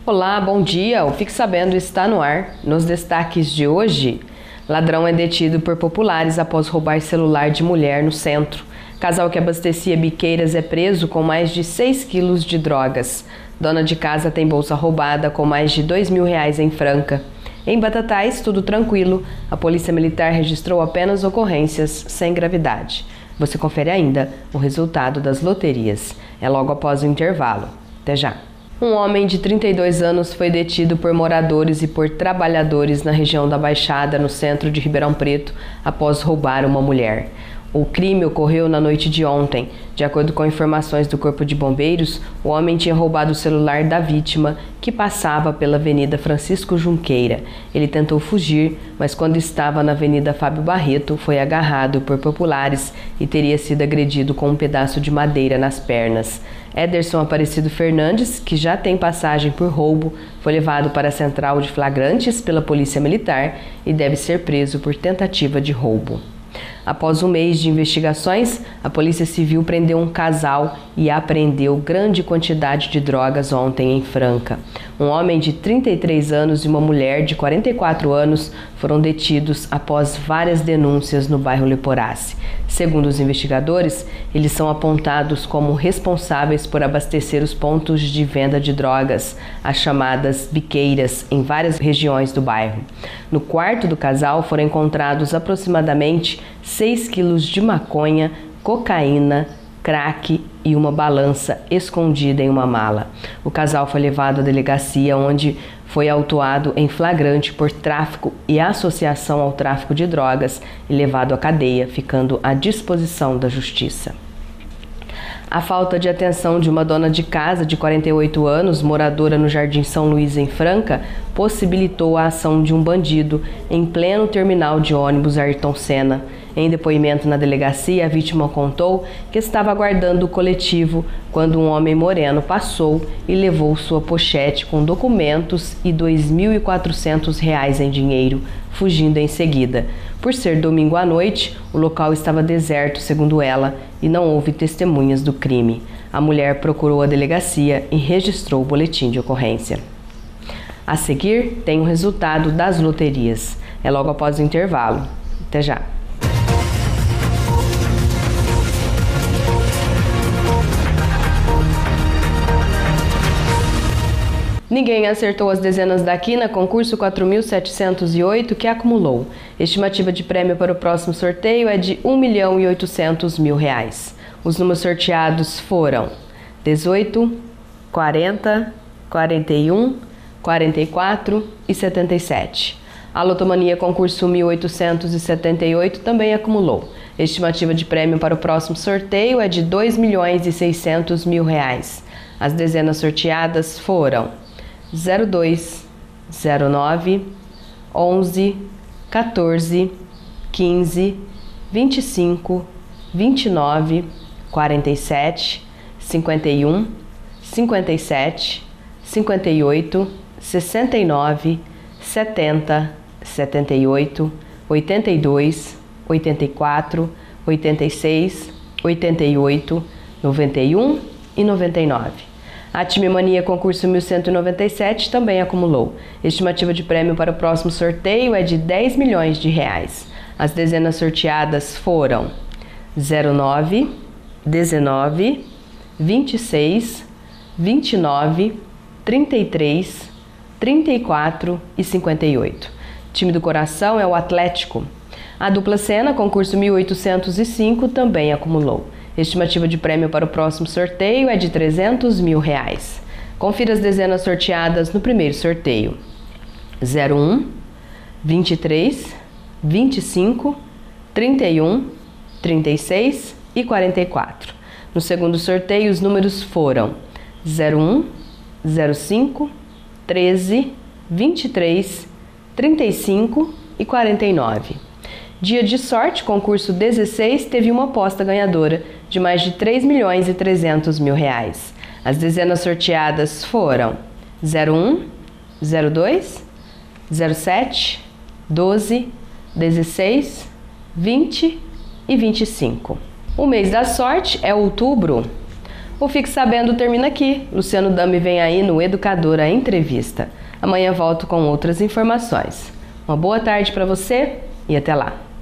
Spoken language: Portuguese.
Olá, bom dia. O Fique Sabendo está no ar. Nos destaques de hoje, ladrão é detido por populares após roubar celular de mulher no centro. Casal que abastecia biqueiras é preso com mais de 6 quilos de drogas. Dona de casa tem bolsa roubada com mais de R$ 2.000 em Franca. Em Batatais, tudo tranquilo. A Polícia Militar registrou apenas ocorrências sem gravidade. Você confere ainda o resultado das loterias. É logo após o intervalo. Até já. Um homem de 32 anos foi detido por moradores e por trabalhadores na região da Baixada, no centro de Ribeirão Preto, após roubar uma mulher. O crime ocorreu na noite de ontem. De acordo com informações do Corpo de Bombeiros, o homem tinha roubado o celular da vítima, que passava pela Avenida Francisco Junqueira. Ele tentou fugir, mas quando estava na Avenida Fábio Barreto, foi agarrado por populares e teria sido agredido com um pedaço de madeira nas pernas. Ederson Aparecido Fernandes, que já tem passagem por roubo, foi levado para a central de flagrantes pela Polícia Militar e deve ser preso por tentativa de roubo. Após um mês de investigações, a Polícia Civil prendeu um casal e apreendeu grande quantidade de drogas ontem em Franca. Um homem de 33 anos e uma mulher de 44 anos foram detidos após várias denúncias no bairro Leporace. Segundo os investigadores, eles são apontados como responsáveis por abastecer os pontos de venda de drogas, as chamadas biqueiras, em várias regiões do bairro. No quarto do casal foram encontrados aproximadamente 6 quilos de maconha, cocaína, crack e uma balança escondida em uma mala. O casal foi levado à delegacia, onde foi autuado em flagrante por tráfico e associação ao tráfico de drogas e levado à cadeia, ficando à disposição da Justiça. A falta de atenção de uma dona de casa de 48 anos, moradora no Jardim São Luís, em Franca, possibilitou a ação de um bandido em pleno terminal de ônibus Ayrton Senna. Em depoimento na delegacia, a vítima contou que estava aguardando o coletivo quando um homem moreno passou e levou sua pochete com documentos e R$ 2.400 em dinheiro, fugindo em seguida. Por ser domingo à noite, o local estava deserto, segundo ela, e não houve testemunhas do crime. A mulher procurou a delegacia e registrou o boletim de ocorrência. A seguir, tem o resultado das loterias. É logo após o intervalo. Até já. Ninguém acertou as dezenas da quina, concurso 4.708, que acumulou. Estimativa de prêmio para o próximo sorteio é de R$ 1.800.000. Os números sorteados foram 18, 40, 41, 44 e 77. A Lotomania concurso 1.878 também acumulou. Estimativa de prêmio para o próximo sorteio é de R$ 2.600.000. As dezenas sorteadas foram 02, 09, 11, 14, 15, 25, 29, 47, 51, 57, 58, 69, 70, 78, 82, 84, 86, 88, 91 e 99. A Time Mania concurso 1197 também acumulou. Estimativa de prêmio para o próximo sorteio é de R$ 10 milhões. As dezenas sorteadas foram 09, 19, 26, 29, 33, 34 e 58. Time do coração é o Atlético. A dupla Sena, concurso 1805, também acumulou. Estimativa de prêmio para o próximo sorteio é de R$ 300 mil. Confira as dezenas sorteadas no primeiro sorteio: 01, 23, 25, 31, 36 e 44. No segundo sorteio, os números foram 01, 05, 13, 23, 35 e 49. Dia de sorte, concurso 16, teve uma aposta ganhadora de mais de R$ 3.300.000. As dezenas sorteadas foram 01, 02, 07, 12, 16, 20 e 25. O mês da sorte é outubro. O Fique Sabendo termina aqui. Luciano Dami vem aí no Educadora Entrevista. Amanhã volto com outras informações. Uma boa tarde para você e até lá.